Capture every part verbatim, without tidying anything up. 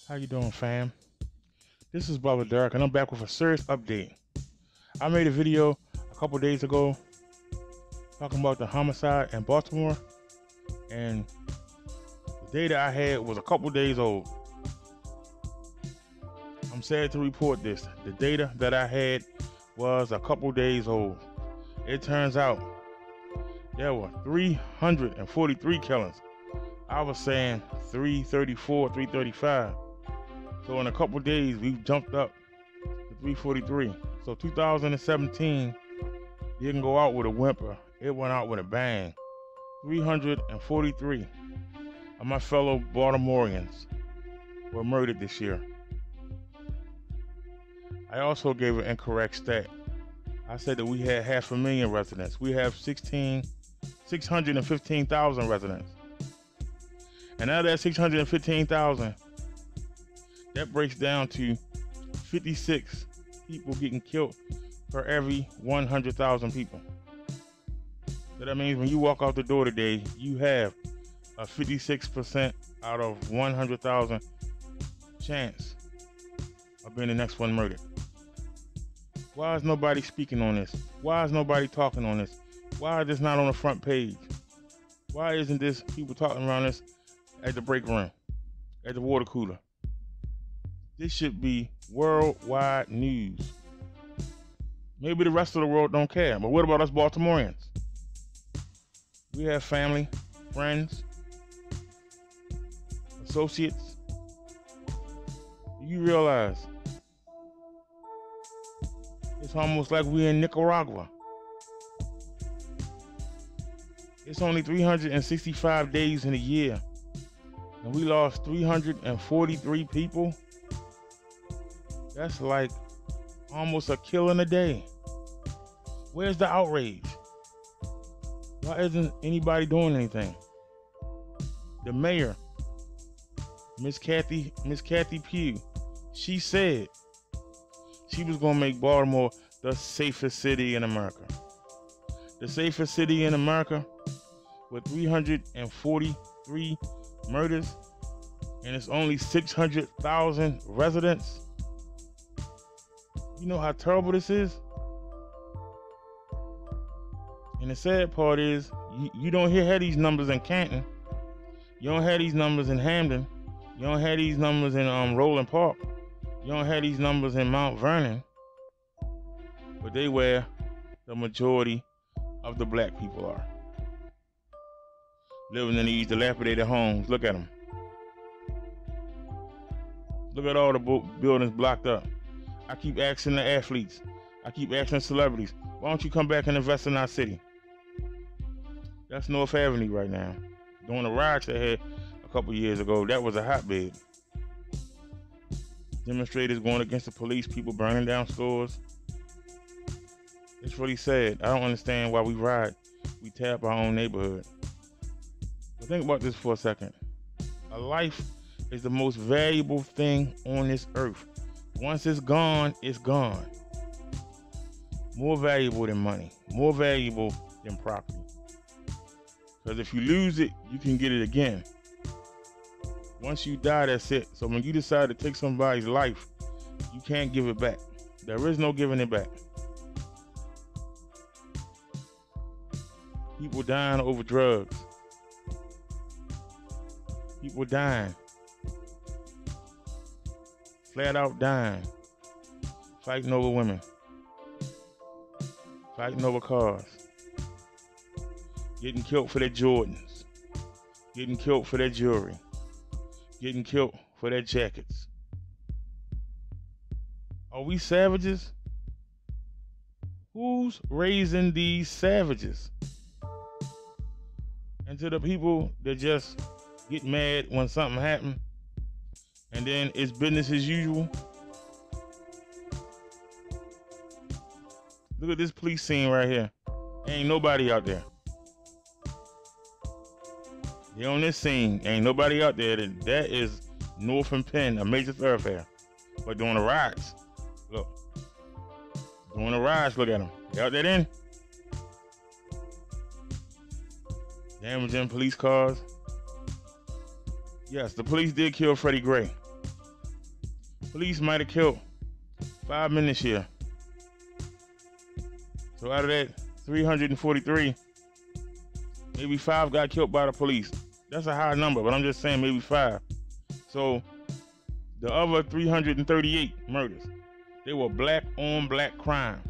How you doing, fam? This is Brother Derek, and I'm back with a serious update. I made a video a couple days ago talking about the homicide in Baltimore, and the data I had was a couple days old. I'm sad to report this. The data that I had was a couple days old. It turns out there were three hundred forty-three killings. I was saying three thirty-four, three thirty-five. So in a couple days, we jumped up to three forty-three. So two thousand seventeen didn't go out with a whimper. It went out with a bang. three hundred forty-three of my fellow Baltimoreans were murdered this year. I also gave an incorrect stat. I said that we had half a million residents. We have sixteen, six hundred fifteen thousand residents. And out of that six hundred fifteen thousand, that breaks down to fifty-six people getting killed per every one hundred thousand people. So that means when you walk out the door today, you have a fifty-six percent out of one hundred thousand chance of being the next one murdered. Why is nobody speaking on this? Why is nobody talking on this? Why is this not on the front page? Why isn't this people talking around this at the break room, at the water cooler? This should be worldwide news. Maybe the rest of the world don't care, but what about us Baltimoreans? We have family, friends, associates. Do you realize it's almost like we're in Nicaragua? It's only three hundred sixty-five days in a year, and we lost three hundred forty-three people. That's like almost a killing a day. Where's the outrage? Why isn't anybody doing anything? The mayor, Miss Kathy, Miss Kathy Pugh, she said she was gonna make Baltimore the safest city in America. The safest city in America with three hundred forty-three murders, and it's only six hundred thousand residents. You know how terrible this is? And the sad part is, you, you don't hear have these numbers in Canton. You don't have these numbers in Hamden. You don't have these numbers in um, Roland Park. You don't have these numbers in Mount Vernon. But they where the majority of the black people are. Living in these dilapidated homes. Look at them. Look at all the buildings blocked up. I keep asking the athletes, I keep asking celebrities, why don't you come back and invest in our city? That's North Avenue right now. During the riots they had a couple years ago, that was a hotbed. Demonstrators going against the police, people burning down stores. It's really sad. I don't understand why we riot. We tear up our own neighborhood. But think about this for a second. A life is the most valuable thing on this earth. Once it's gone, it's gone. More valuable than money. More valuable than property. Because if you lose it, you can get it again. Once you die, that's it. So when you decide to take somebody's life, you can't give it back. There is no giving it back. People dying over drugs. People dying. Flat out dying. Fighting over women. Fighting over cars. Getting killed for their Jordans. Getting killed for their jewelry. Getting killed for their jackets. Are we savages? Who's raising these savages? And to the people that just get mad when something happens, and then it's business as usual. Look at this police scene right here. Ain't nobody out there. They on this scene. Ain't nobody out there. That, that is North and Penn, a major thoroughfare. But during the riots, look. During the riots, look at them. They out there then. Damaging police cars. Yes, the police did kill Freddie Gray. police might have killed five men this year. So out of that three hundred forty-three, maybe five got killed by the police. That's a high number, but I'm just saying maybe five. So the other three hundred thirty-eight murders, they were black on black crime.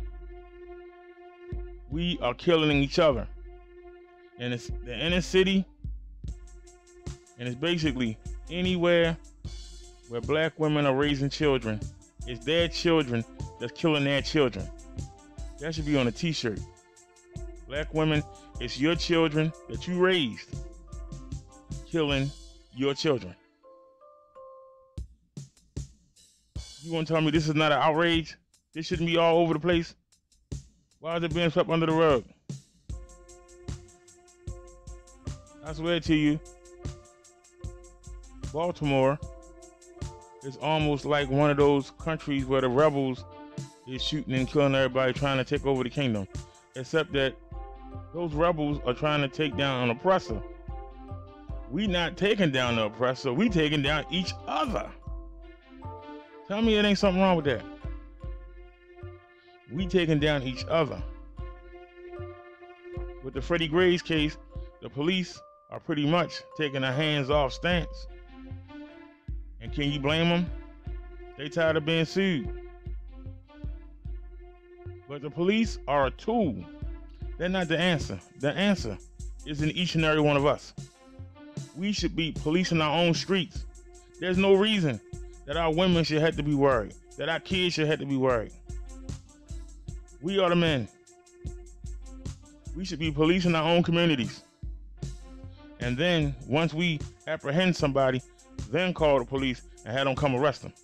We are killing each other. And it's the inner city, and it's basically anywhere where black women are raising children. It's their children that's killing their children. That should be on a t-shirt. Black women, it's your children that you raised killing your children. You want to tell me this is not an outrage? This shouldn't be all over the place? Why is it being swept under the rug? I swear to you, Baltimore is almost like one of those countries where the rebels is shooting and killing everybody trying to take over the kingdom. Except that those rebels are trying to take down an oppressor. We not taking down the oppressor, we taking down each other. Tell me it ain't something wrong with that. We taking down each other. With the Freddie Gray's case, the police are pretty much taking a hands-off stance. And can you blame them? They tired of being sued. But the police are a tool. They're not the answer. The answer is in each and every one of us. We should be policing our own streets. There's no reason that our women should have to be worried, that our kids should have to be worried. We are the men. We should be policing our own communities. And then, once we apprehend somebody, then call the police and have them come arrest them.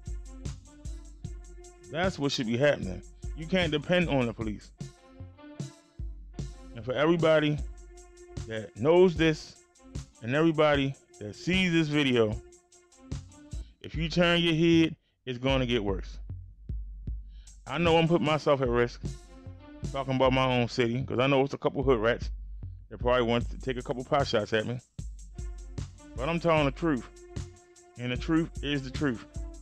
That's what should be happening. You can't depend on the police. And for everybody that knows this, and everybody that sees this video, if you turn your head, it's going to get worse. I know I'm putting myself at risk talking about my own city, because I know it's a couple hood rats that probably want to take a couple pot shots at me. But I'm telling the truth, and the truth is the truth.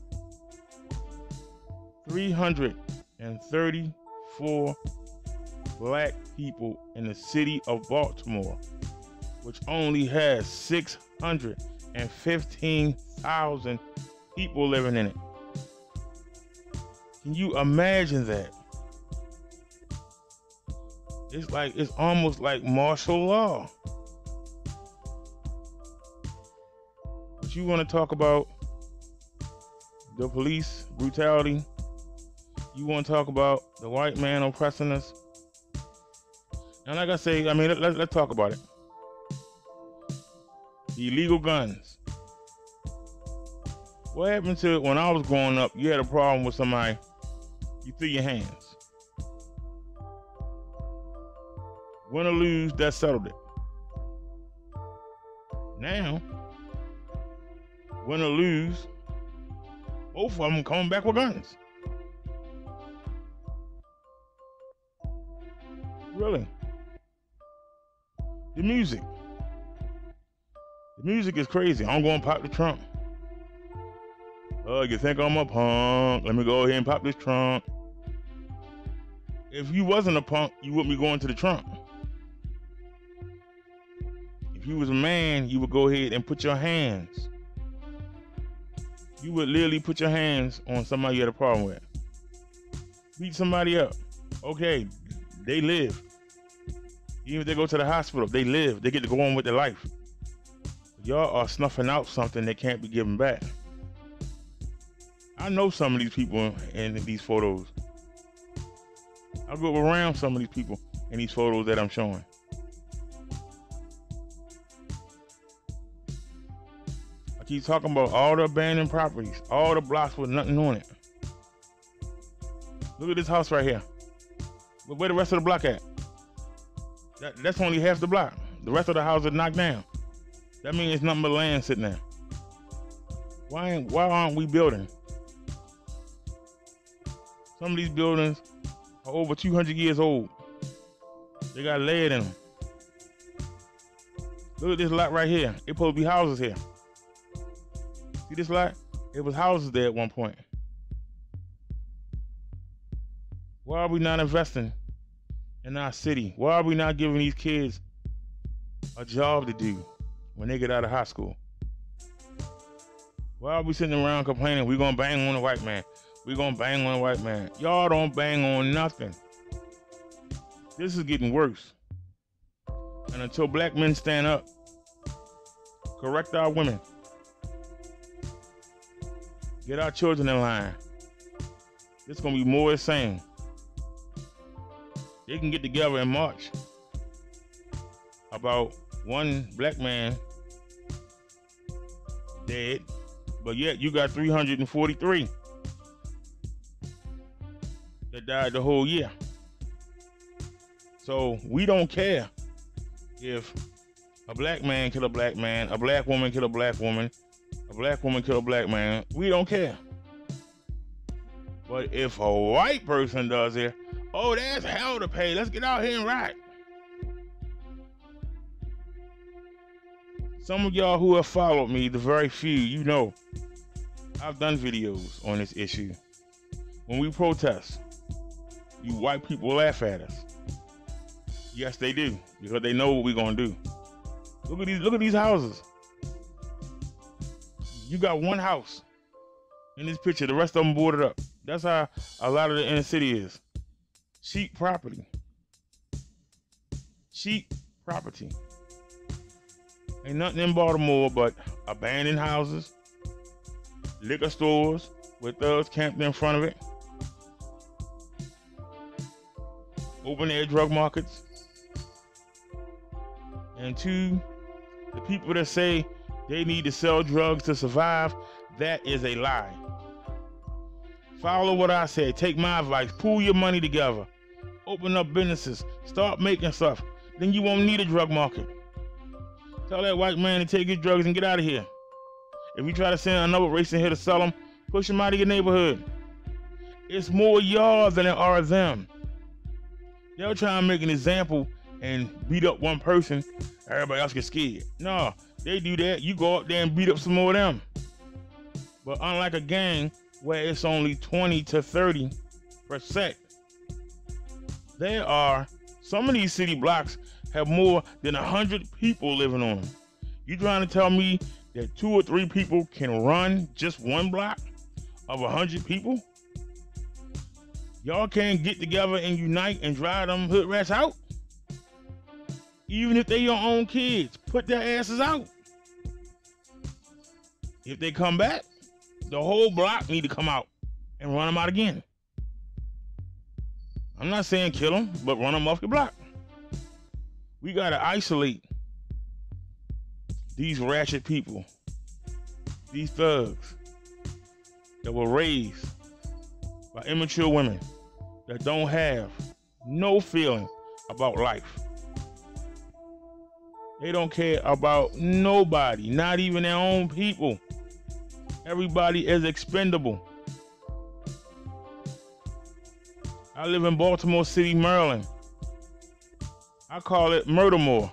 three hundred thirty-four black people in the city of Baltimore, which only has six hundred fifteen thousand people living in it. Can you imagine that? It's like, it's almost like martial law. But you want to talk about the police brutality? You want to talk about the white man oppressing us? And like I say, I mean, let, let, let's talk about it. The illegal guns. What happened to it when I was growing up? You had a problem with somebody, you threw your hands. Win or lose, that settled it. Now, win or lose, both of them coming back with guns. Really? The music. The music is crazy. I'm going to pop the trunk. Oh, you think I'm a punk? Let me go ahead and pop this trunk. If you wasn't a punk, you wouldn't be going to the trunk. If you was a man, you would go ahead and put your hands. You would literally put your hands on somebody you had a problem with. Beat somebody up. Okay, they live. Even if they go to the hospital, they live. They get to go on with their life. Y'all are snuffing out something that can't be given back. I know some of these people in these photos. I grew up around some of these people in these photos that I'm showing. I keep talking about all the abandoned properties, all the blocks with nothing on it. Look at this house right here. But where the rest of the block at? That, that's only half the block. The rest of the house is knocked down. That means it's nothing but land sitting there. Why, ain't, why aren't we building? Some of these buildings are over two hundred years old. They got lead in them. Look at this lot right here. It's supposed to be houses here. See this lot? It was houses there at one point. Why are we not investing in our city? Why are we not giving these kids a job to do when they get out of high school? Why are we sitting around complaining we're gonna bang on the white man? We're gonna bang on the white man. Y'all don't bang on nothing. This is getting worse. And until black men stand up, correct our women, get our children in line, it's gonna be more the same. They can get together in March about one black man dead, but yet you got three hundred forty-three that died the whole year. So we don't care if a black man kill a black man, a black woman kill a black woman, a black woman kill a black man. We don't care. But if a white person does it, oh, that's hell to pay. Let's get out here and riot. Some of y'all who have followed me, the very few, you know, I've done videos on this issue. When we protest, you white people laugh at us. Yes, they do, because they know what we're gonna do. Look at these, look at these houses. You got one house in this picture, the rest of them boarded up. That's how a lot of the inner city is. Cheap property. Cheap property. Ain't nothing in Baltimore but abandoned houses, liquor stores with thugs camped in front of it, open air drug markets, and two, the people that say they need to sell drugs to survive, that is a lie. Follow what I said. Take my advice. Pool your money together. Open up businesses. Start making stuff. Then you won't need a drug market. Tell that white man to take his drugs and get out of here. If you try to send another race in here to sell them, push them out of your neighborhood. It's more y'all than there are them. They'll try and make an example and beat up one person. Everybody else gets scared. No, they do that. You go up there and beat up some more of them. But unlike a gang where it's only twenty to thirty percent, there are, some of these city blocks have more than a hundred people living on them. You trying to tell me that two or three people can run just one block of a hundred people? Y'all can't get together and unite and drive them hood rats out? Even if they your own kids, put their asses out. If they come back, the whole block need to come out and run them out again. I'm not saying kill them, but run them off the block. We gotta isolate these ratchet people, these thugs that were raised by immature women that don't have no feeling about life. They don't care about nobody, not even their own people. Everybody is expendable. I live in Baltimore City, Maryland. I call it Murdermore.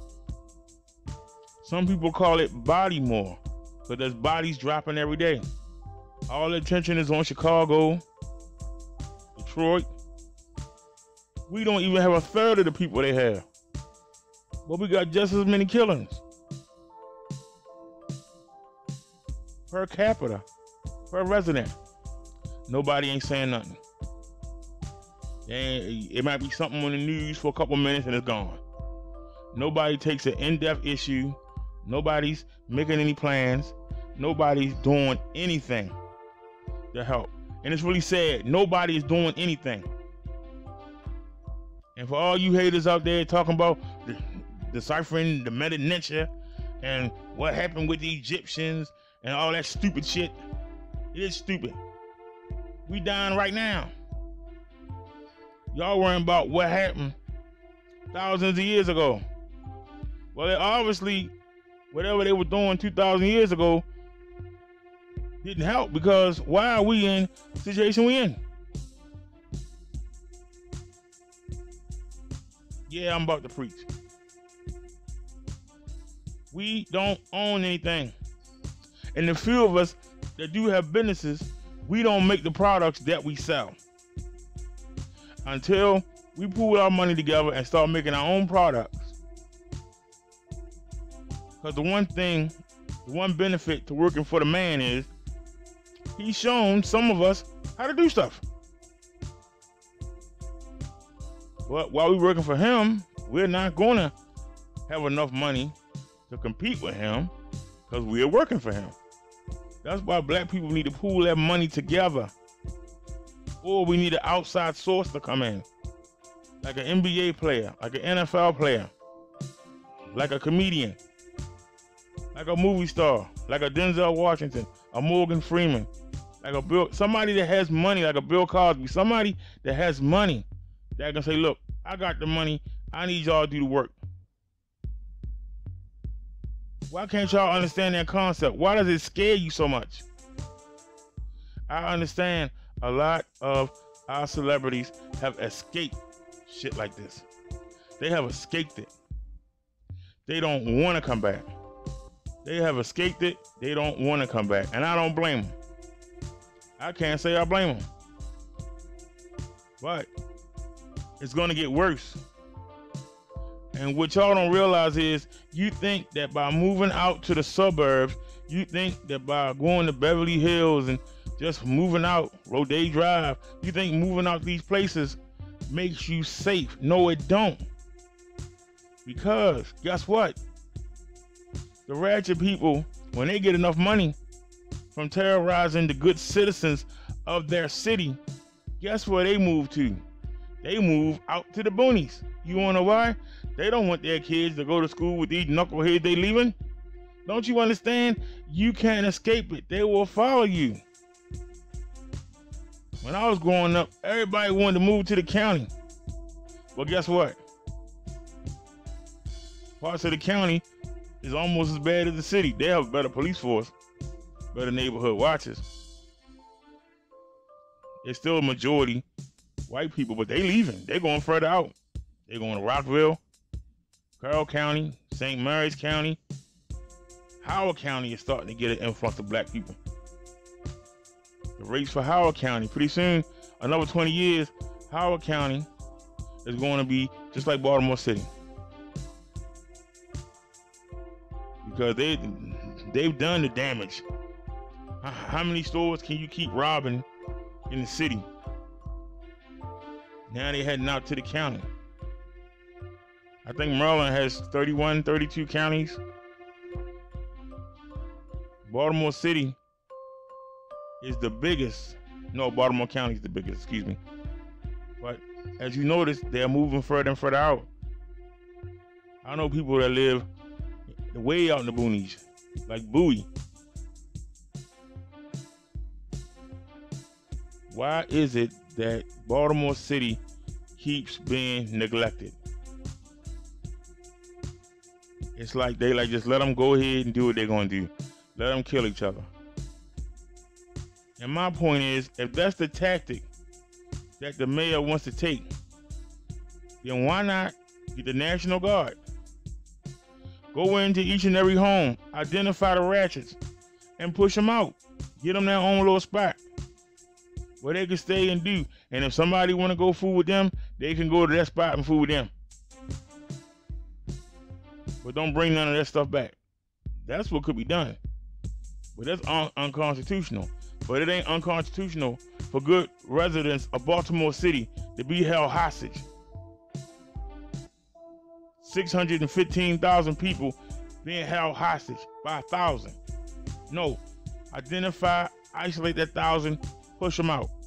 Some people call it Bodymore, but there's bodies dropping every day. All the attention is on Chicago, Detroit. We don't even have a third of the people they have, but we got just as many killings per capita, per resident. Nobody ain't saying nothing. And it might be something on the news for a couple minutes and it's gone. Nobody takes an in-depth issue. Nobody's making any plans. Nobody's doing anything to help. And it's really sad. Nobody is doing anything. And for all you haters out there talking about the, deciphering the meta-nature and what happened with the Egyptians and all that stupid shit, it is stupid. We dying right now. Y'all worrying about what happened thousands of years ago. Well, it obviously, whatever they were doing two thousand years ago didn't help, because why are we in the situation we in? Yeah, I'm about to preach. We don't own anything. And the few of us that do have businesses, we don't make the products that we sell. until we pool our money together and start making our own products. Because the one thing, the one benefit to working for the man is he's shown some of us how to do stuff. But while we're working for him, we're not going to have enough money to compete with him because we're working for him. That's why black people need to pool that money together. Or we need an outside source to come in. Like an N B A player, like an N F L player, like a comedian, like a movie star, like a Denzel Washington, a Morgan Freeman, like a Bill, somebody that has money, like a Bill Cosby, somebody that has money that can say, look, I got the money, I need y'all to do the work. Why can't y'all understand that concept? Why does it scare you so much? I understand a lot of our celebrities have escaped shit like this. They have escaped it. They don't want to come back. They have escaped it. They don't want to come back. And I don't blame them. I can't say I blame them. But it's going to get worse. And what y'all don't realize is you think that by moving out to the suburbs, you think that by going to Beverly Hills and just moving out, Rodeo Drive, you think moving out these places makes you safe. No, it don't. Because guess what? The ratchet people, when they get enough money from terrorizing the good citizens of their city, guess where they move to? They move out to the boonies. You wanna know why? They don't want their kids to go to school with these knuckleheads they leaving. Don't you understand? You can't escape it. They will follow you. When I was growing up, everybody wanted to move to the county. Well, guess what? Parts of the county is almost as bad as the city. They have a better police force, better neighborhood watches. It's still a majority white people, but they leaving. They're going further out. They're going to Rockville, Carroll County, Saint Mary's County. Howard County is starting to get an influx of black people. The race for Howard County, pretty soon, another twenty years, Howard County is going to be just like Baltimore City. Because they, they've done the damage. How many stores can you keep robbing in the city? Now they're heading out to the county. I think Maryland has thirty-one, thirty-two counties. Baltimore City is the biggest. No, Baltimore County is the biggest, excuse me. But as you notice, they're moving further and further out. I know people that live way out in the boonies, like Bowie. Why is it that Baltimore City keeps being neglected? It's like they like just let them go ahead and do what they're gonna do. Let them kill each other. And my point is, if that's the tactic that the mayor wants to take, then why not get the National Guard? Go into each and every home, identify the ratchets, and push them out. Get them their own little spot where they can stay and do. And if somebody want to go fool with them, they can go to that spot and fool with them. But don't bring none of that stuff back. That's what could be done. But that's un- unconstitutional. But it ain't unconstitutional for good residents of Baltimore City to be held hostage. six hundred fifteen thousand people being held hostage by a thousand. No, identify, isolate that thousand, push them out.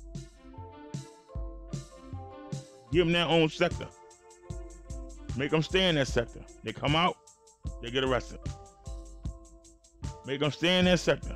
Give them their own sector. Make them stay in that sector. They come out, they get arrested. Make them stay in that sector.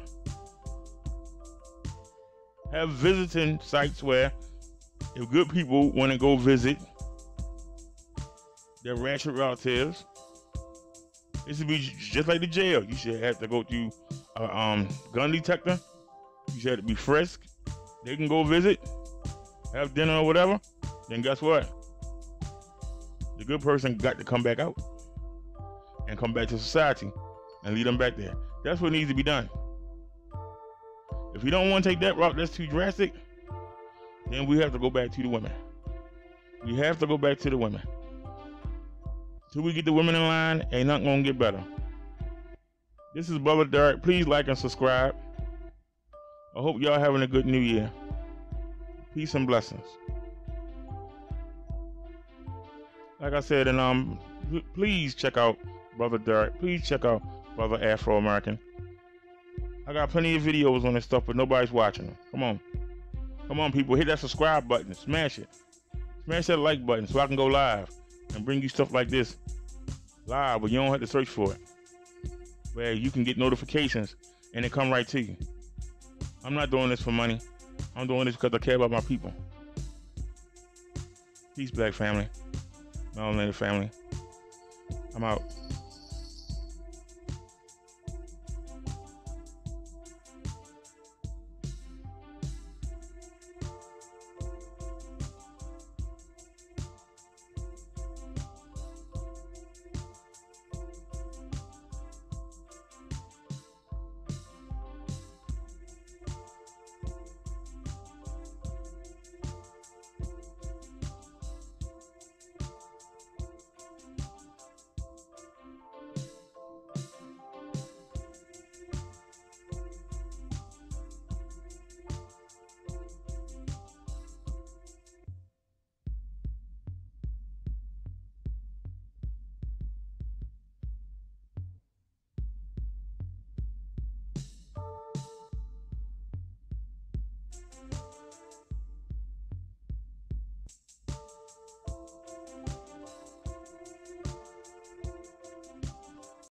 Have visiting sites where if good people want to go visit their ratchet relatives, it should be just like the jail. You should have to go through a um, gun detector. You should have to be frisked. They can go visit, have dinner or whatever. Then guess what? The good person got to come back out and come back to society and lead them back there. That's what needs to be done. If you don't want to take that route, that's too drastic, then we have to go back to the women. We have to go back to the women. Till we get the women in line, ain't nothing gonna get better. This is Brother Derek. Please like and subscribe. I hope y'all having a good new year. Peace and blessings. Like I said, and um, please check out Brother Derek. Please check out Brother Afro American. I got plenty of videos on this stuff, but nobody's watching them. Come on. Come on, people. Hit that subscribe button. Smash it. Smash that like button so I can go live and bring you stuff like this live, but you don't have to search for it. Where you can get notifications and it come right to you. I'm not doing this for money. I'm doing this because I care about my people. Peace, Black family. Melanated family. I'm out.